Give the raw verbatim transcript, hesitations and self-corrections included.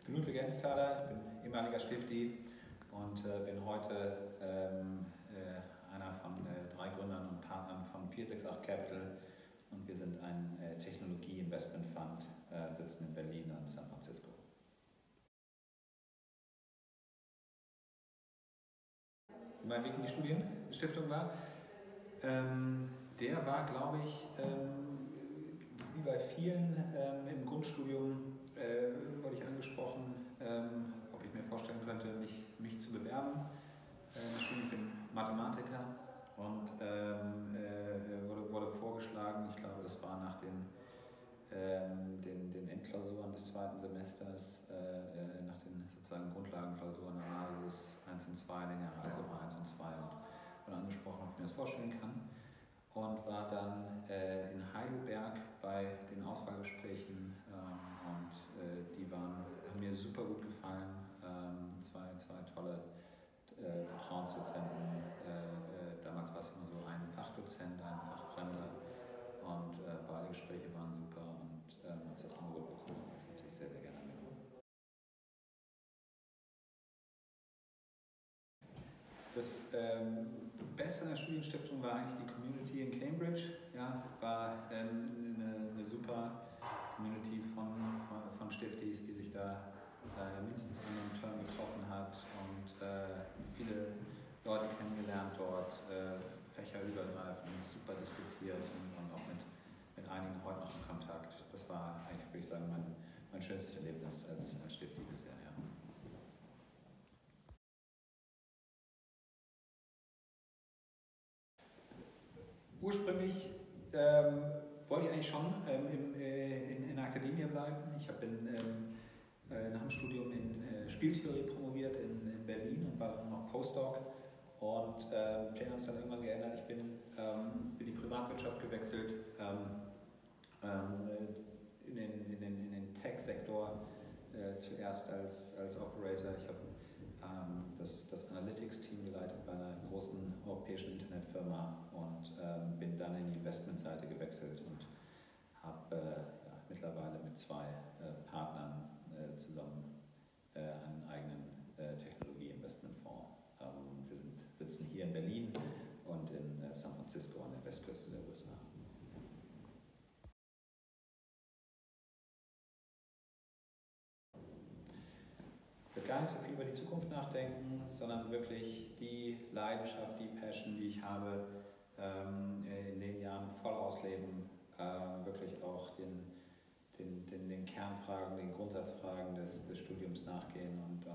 bin Ludwig Enztaler, ich bin ehemaliger Stifti und äh, bin heute ähm, äh, einer von äh, drei Gründern und Partnern von vier sechs acht Capital und wir sind ein äh, Technologie-Investment-Fund, äh, sitzen in Berlin und San Francisco. Mein Weg in die Studienstiftung war, ähm, der war, glaube ich, ähm, wie bei vielen ähm, im Grundstudium, äh, wurde ich angesprochen, ähm, ob ich mir vorstellen könnte, mich, mich zu bewerben. Äh, ich bin Mathematiker und ähm, äh, wurde, wurde vorgeschlagen, ich glaube, das war nach den, ähm, den, den Endklausuren des zweiten Semesters, äh, nach den sozusagen Grundlagenklausuren, Analysis eins und zwei, lineare Algebra eins und zwei und wurde angesprochen, ob ich mir das vorstellen kann. Und war dann äh, in Heidelberg bei den Auswahlgesprächen ähm, und äh, die waren, haben mir super gut gefallen. Ähm, zwei, zwei tolle äh, Vertrauensdozenten. Äh, äh, damals war es immer so ein Fachdozent, ein Fachfremder und äh, beide Gespräche waren super und ähm, als ich das Angebot bekommen habe, habe ich es natürlich sehr, sehr gerne angenommen. Das ähm, Beste an der Studienstiftung war eigentlich die Community in Cambridge. Ja, war ähm, eine, eine super Community von, von Stiftis, die sich da äh, mindestens einmal im Term getroffen hat und äh, viele Leute kennengelernt dort, äh, fächerübergreifend, super diskutiert und, und auch mit, mit einigen heute noch in Kontakt. Das war eigentlich, würde ich sagen, mein, mein schönstes Erlebnis als, als Stifti bisher. Ja. Ursprünglich ähm, wollte ich eigentlich schon ähm, in, äh, in, in der Akademie bleiben. Ich habe ähm, äh, nach dem Studium in äh, Spieltheorie promoviert in, in Berlin und war dann noch Postdoc. Und ähm, Pläne haben sich dann irgendwann geändert. Ich bin ähm, in die Privatwirtschaft gewechselt, ähm, ähm, in den, in den, in den Tech-Sektor, äh, zuerst als, als Operator. Ich habe ähm, das, das Analytics-Team geleitet bei einer großen europäischen Internetfirma und ähm, bin dann in die Investmentseite gewechselt und habe äh, ja, mittlerweile mit zwei äh, Partnern äh, zusammen äh, einen eigenen äh, Technologie-Investmentfonds. Ähm, wir sind, sitzen hier in Berlin und in äh, San Francisco an der Westküste der U S A. Ich würde gar nicht so viel über die Zukunft nachdenken, sondern wirklich die Leidenschaft, die Passion, die ich habe, ähm, in den Jahren voll ausleben, äh, wirklich auch den, den, den, den Kernfragen, den Grundsatzfragen des, des Studiums nachgehen und